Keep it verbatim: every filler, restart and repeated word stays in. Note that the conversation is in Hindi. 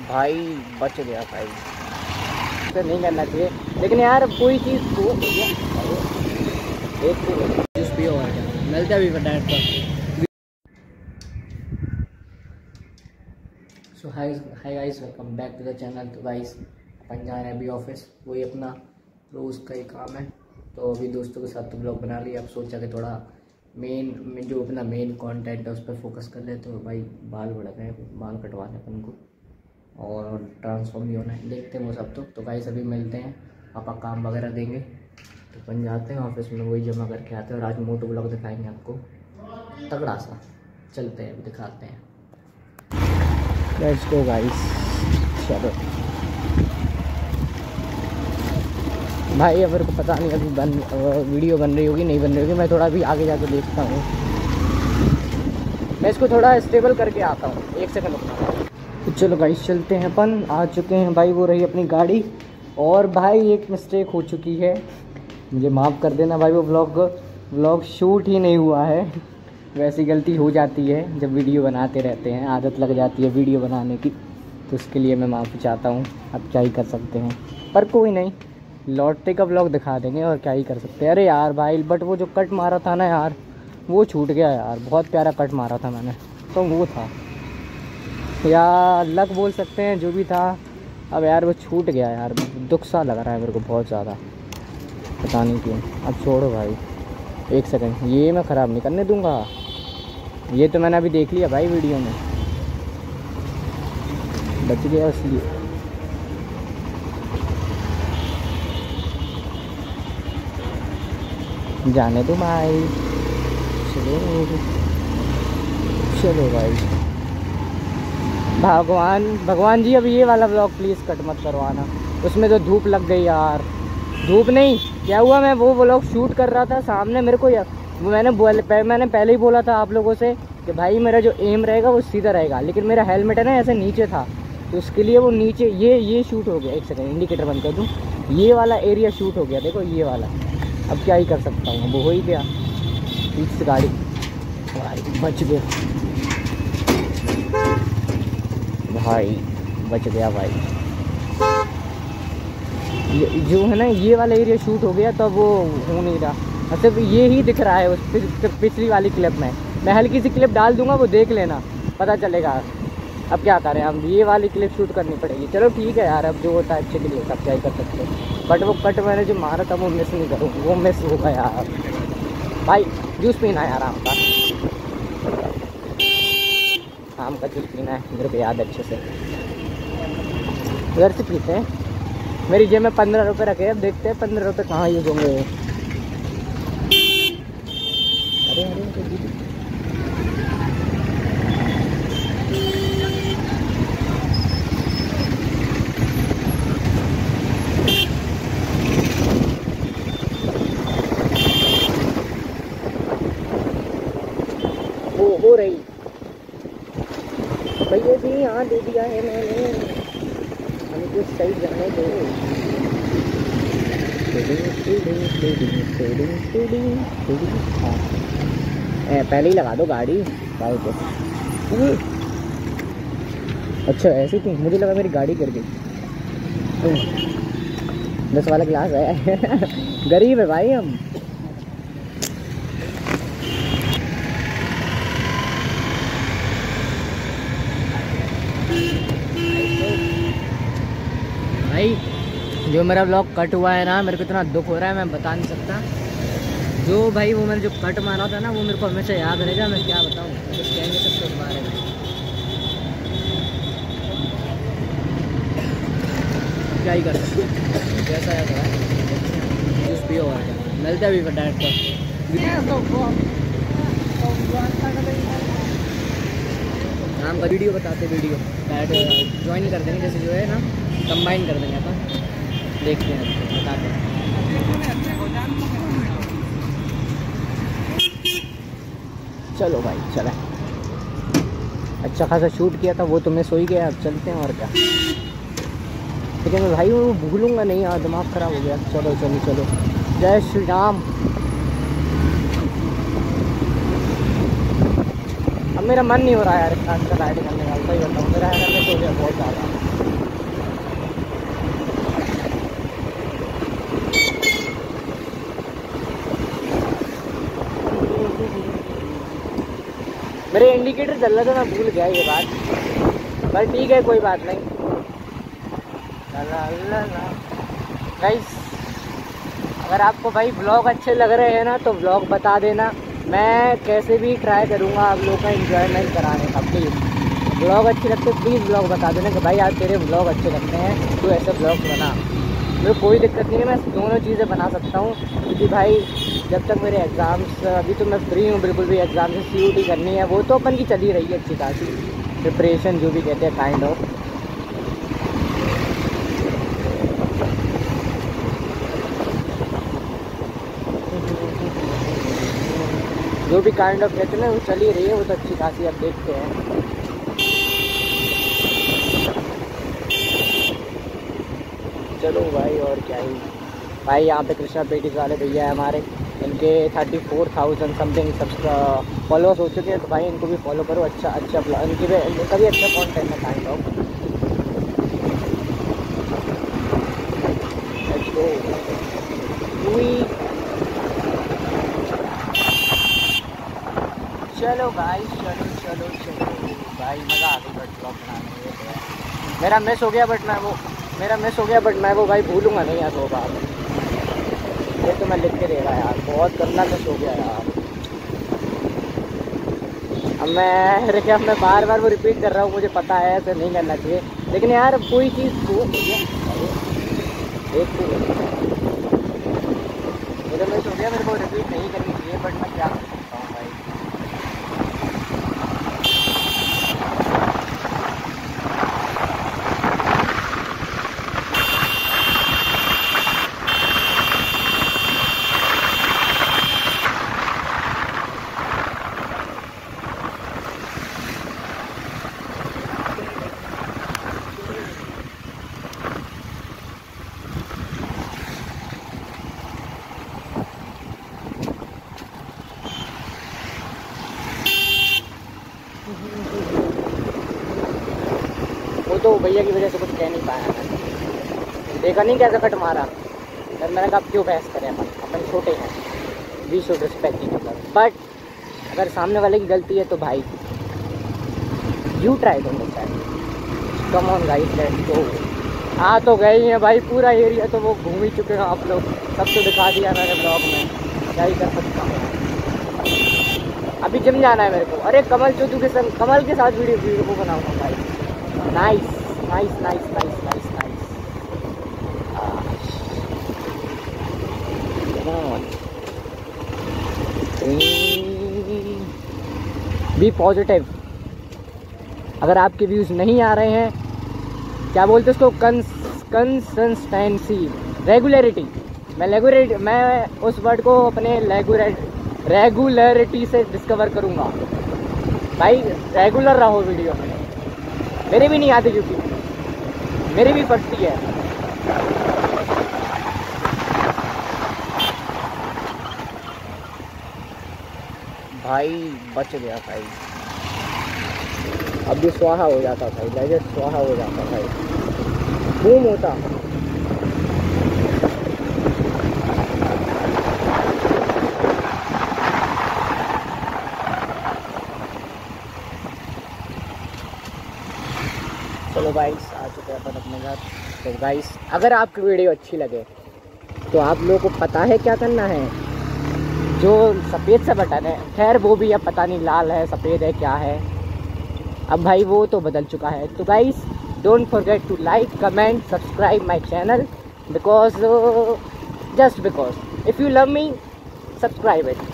भाई बच गया भाई, तो नहीं करना चाहिए लेकिन यार कोई चीज़ को एक जूस पियो और क्या मिलता भी डाइट पर। So hi hi guys, welcome back to the channel. तो गाइस अपन जा रहे हैं अभी ऑफिस, वही अपना रोज़ का ही काम है। तो अभी दोस्तों के साथ तो ब्लॉग बना लिया, अब सोचा कि थोड़ा मेन जो अपना मेन कंटेंट है उस पर फोकस कर ले। तो भाई बाल बढ़ गए, बाल कटवाने अपन को और ट्रांसफॉर्म भी होना है, देखते हैं वो सब। तो तो गाइस अभी मिलते हैं, पापा काम वगैरह देंगे तो अपन जाते हैं ऑफिस में, वही जमा करके आते हैं। और आज मोटो ब्लॉग दिखाएंगे आपको तगड़ा सा, चलते हैं अभी दिखाते हैं। लेट्स गो गाइस, चलो भाई। अब मेरे को पता नहीं अभी बन वीडियो बन रही होगी नहीं बन रही होगी, मैं थोड़ा अभी आगे जाके देखता हूँ। मैं इसको थोड़ा स्टेबल करके आता हूँ, एक सेकंड रुकना। तो चलो गाइस चलते हैं, अपन आ चुके हैं भाई। वो रही अपनी गाड़ी। और भाई एक मिस्टेक हो चुकी है, मुझे माफ़ कर देना भाई। वो व्लॉग व्लॉग शूट ही नहीं हुआ है। वैसी गलती हो जाती है जब वीडियो बनाते रहते हैं, आदत लग जाती है वीडियो बनाने की, तो उसके लिए मैं माफ़ी चाहता हूँ। अब क्या ही कर सकते हैं, पर कोई नहीं, लौटते का व्लॉग दिखा देंगे और क्या ही कर सकते हैं। अरे यार भाई, बट वो जो कट मारा था ना यार, वो छूट गया यार। बहुत प्यारा कट मारा था मैंने, तो वो था या लक बोल सकते हैं, जो भी था। अब यार वो छूट गया यार, दुख सा लग रहा है मेरे को बहुत ज़्यादा, पता नहीं क्यों। अब छोड़ो भाई, एक सेकंड, ये मैं ख़राब नहीं करने दूंगा। ये तो मैंने अभी देख लिया भाई वीडियो में, बच गया इसलिए। जाने दो भाई, चलो चलो भाई। भगवान भगवान जी, अब ये वाला ब्लॉग प्लीज़ कट मत करवाना, उसमें तो धूप लग गई यार। धूप नहीं, क्या हुआ, मैं वो व्लॉग शूट कर रहा था सामने मेरे को यार। मैंने बोल मैंने पहले ही बोला था आप लोगों से कि भाई मेरा जो एम रहेगा वो सीधा रहेगा, लेकिन मेरा हेलमेट है ना ऐसे नीचे था, तो उसके लिए वो नीचे ये ये शूट हो गया। एक सेकंड इंडिकेटर बंद कर दूँ, ये वाला एरिया शूट हो गया, देखो ये वाला। अब क्या ही कर सकता हूँ, वो हो ही गया। पीछे से गाड़ी भाई बच गया भाई, बच गया भाई। ये जो है ना ये वाला एरिया शूट हो गया, तब वो हो नहीं रहा, सिर्फ ये ही दिख रहा है उस पिछली वाली क्लिप में। मैं हल्की सी क्लिप डाल दूंगा, वो देख लेना, पता चलेगा। अब क्या करें, हम ये वाली क्लिप शूट करनी पड़ेगी। चलो ठीक है यार, अब जो होता है अच्छे के लिए, अब क्या ही कर सकते हैं। बट वो कट मैंने जो मारा था वो मिस नहीं करूँ, वो मिस हो गया यार। भाई जूस पीना है यार, आम का आम का जूस पीना है, मेरे को याद अच्छे से। घर से पीते हैं, मेरी जेब में पंद्रह रुपये रखे, अब देखते हैं पंद्रह रुपये कहाँ यूज होंगे। अरे अरे वो हो रही भैया जी, यहाँ दे दिया है मैंने, हमको सही जाने दो। हाँ पहले ही लगा दो गाड़ी भाई को। अच्छा ऐसी थी, मुझे लगा मेरी गाड़ी गिर गई। दस वाला ग्लास है गरीब है भाई हम। भाई जो मेरा ब्लॉग कट हुआ है ना, मेरे को इतना दुख हो रहा है मैं बता नहीं सकता। जो भाई वो मैंने जो कट मारा था ना, वो मेरे को हमेशा याद रहेगा। मैं क्या बताऊँ, कुछ कह नहीं सकता उस बारे में। क्या ही कर सकते, जैसा है तो है। जूस पियो और क्या मिलता है भी डाइट पर। नाम का वीडियो बताते, वीडियो डाइट ज्वाइन कर देंगे, जैसे जो है ना कंबाइन कर देंगे अपन, देखते हैं बताते हैं। चलो भाई चलें, अच्छा खासा शूट किया था, वो तो मिस हो ही गया। अब चलते हैं और क्या, लेकिन मैं भाई वो भूलूंगा नहीं यार, दिमाग ख़राब हो गया। चलो चलो चलो, जय श्री राम। अब मेरा मन नहीं हो रहा है यार इतना अच्छा राइड करने का, सही बताऊँ, मेरा है ना मिस हो गया बहुत ज़्यादा। मेरे इंडिकेटर चल रहा था, मैं भूल गया ये बात, पर ठीक है कोई बात नहीं। गाइस अगर आपको भाई ब्लॉग अच्छे लग रहे हैं ना तो ब्लॉग बता देना, मैं कैसे भी ट्राई करूँगा आप लोगों का एंजॉयमेंट कराने का। प्लीज़ ब्लॉग अच्छे लगते प्लीज़ ब्लॉग बता देना कि भाई आज तेरे ब्लॉग अच्छे लगते हैं तो ऐसे ब्लॉग बना। मुझे कोई दिक्कत नहीं है, मैं दोनों चीज़ें बना सकता हूँ, क्योंकि भाई जब तक मेरे एग्ज़ाम्स, अभी तो मैं फ्री हूँ बिल्कुल भी, एग्ज़ाम से सी यू टी करनी है, वो तो अपन की चली रही है अच्छी खासी प्रिपरेशन जो भी कहते हैं काइंड ऑफ। जो भी काइंड ऑफ कहते हैं ना वो चल ही रही है, वो तो अच्छी खासी अब देखते हैं। चलो भाई और क्या ही भाई, यहाँ पे कृष्णा पेटीज वाले भैया है हमारे, इनके thirty four thousand something subscribe followers हो चुके हैं, तो भाई इनको भी फॉलो करो। अच्छा अच्छा इनकी भी इनका भी अच्छा कॉन्टेंट है काइंड ऑफ। चलो भाई चलो चलो चलो भाई, मज़ा आ गई बट ब्लॉग बनाने में। मेरा मिस हो गया बट मैं वो मेरा मिस हो गया बट मैं वो भाई भूलूंगा नहीं यार, दो बार ये तो मैं लिख के देगा यार, बहुत गंदा मिस हो गया यार। अब मैं क्या मैं बार बार वो रिपीट कर रहा हूँ, मुझे पता है ऐसे नहीं करना चाहिए, लेकिन यार कोई चीज़ को एक मेरा मिस हो गया, मेरे को रिपीट नहीं करनी चाहिए, बट मैं क्या कर सकता हूँ भाई। वो तो भैया की वजह से कुछ कह नहीं पाया मैं, देखा नहीं कैसा कट मारा, फिर मैंने कहा क्यों बहस करें, अपन अपन छोटे हैं, we should respect each other. But अगर सामने वाले की गलती है तो भाई you try don't understand. Come on guys let's go. आ तो गए ही हैं भाई, पूरा एरिया तो वो घूम ही चुके हैं आप लोग, सब तो दिखा दिया मैंने ब्लॉग में, क्या ही कर सकता हूँ। अभी जिम जाना है मेरे को, अरे कमल चौधरी के संग कमल के साथ वीडियो वीडियो को बनाऊंगा भाई। Nice nice nice nice nice nice. Be positive. अगर आपके व्यूज़ नहीं आ रहे हैं, क्या बोलते हैं उसको, कंसिस्टेंसी, रेगुलरिटी, मैं रेगुलरिटी मैं उस वर्ड को अपने रेगुलरिटी से डिस्कवर करूँगा भाई। रेगुलर रहो वीडियो में, मेरे भी नहीं आती क्योंकि मेरी भी फटती है। भाई बच गया भाई, अब भी स्वाहा हो जाता भाई, लेजेंड स्वाहा हो जाता भाई, बूम होता। चलो गाइस आ चुके हैं अपन अपने घर। तो गाइस अगर आपकी वीडियो अच्छी लगे तो आप लोगों को पता है क्या करना है, जो सफ़ेद सा बटन है, खैर वो भी अब पता नहीं लाल है सफ़ेद है क्या है, अब भाई वो तो बदल चुका है। तो guys don't forget to like comment subscribe my channel, because just because if you love me subscribe it.